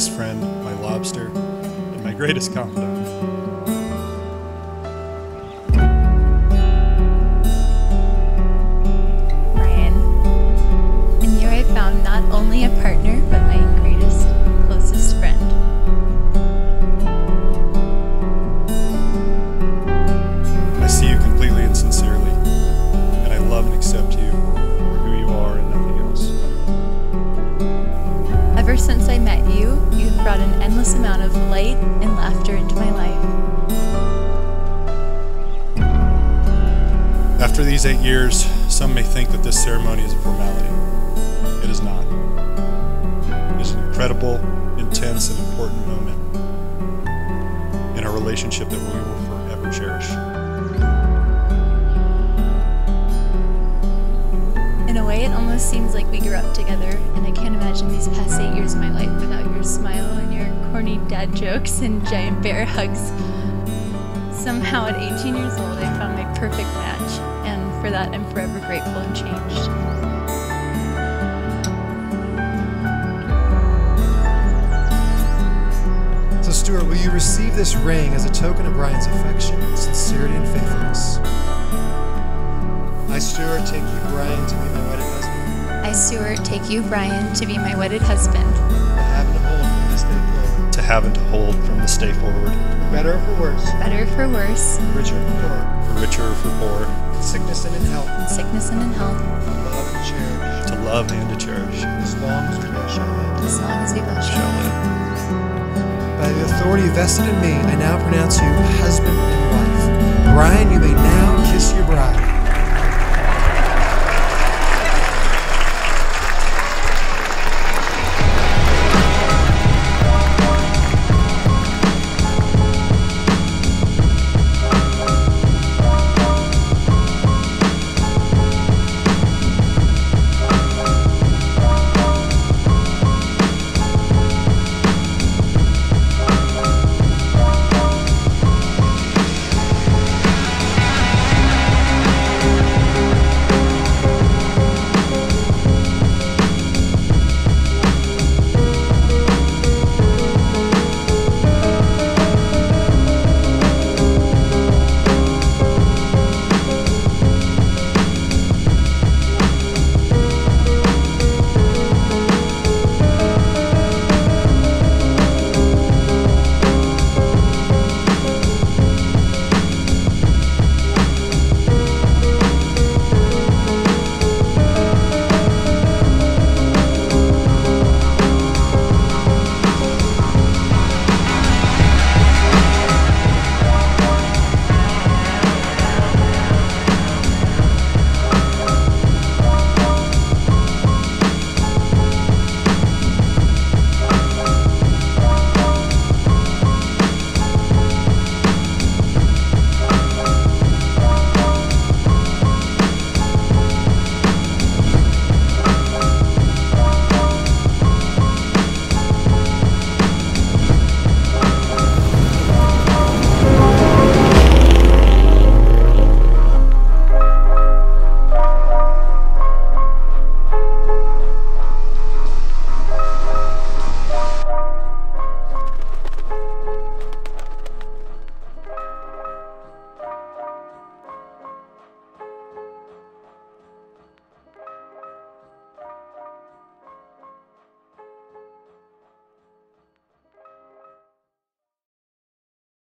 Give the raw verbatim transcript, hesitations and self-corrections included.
best friend, my lobster, and my greatest confidant. Brian, in you I found not only a partner, but my greatest, closest friend. I see you completely and sincerely, and I love and accept you for who you are and nothing else. Ever since I met you, you've brought an endless amount of light and laughter into my life. After these eight years, some may think that this ceremony is a formality. It is not. It is an incredible, intense, and important moment in our relationship that we will forever cherish. In a way, it almost seems like we grew up together, and I can't imagine these past eight years of my life without your smile and your corny dad jokes and giant bear hugs. Somehow at eighteen years old, I found my perfect match, and for that, I'm forever grateful and changed. So Stuart, will you receive this ring as a token of Brian's affection, sincerity, and faithfulness? I, Stuart, take you, Brian, to be my wedded husband. I, Stuart, take you, Brian, to be my wedded husband. To have and to hold from this day forward. To have and to hold from this day forward. For better or for worse. Better for worse. For richer or for poorer. For richer or for poorer. In sickness and in health. In sickness and in health. To love and cherish. To love and to cherish. As long as we both shall live. As long as we both shall Shall live. live. By the authority vested in me, I now pronounce you husband and wife.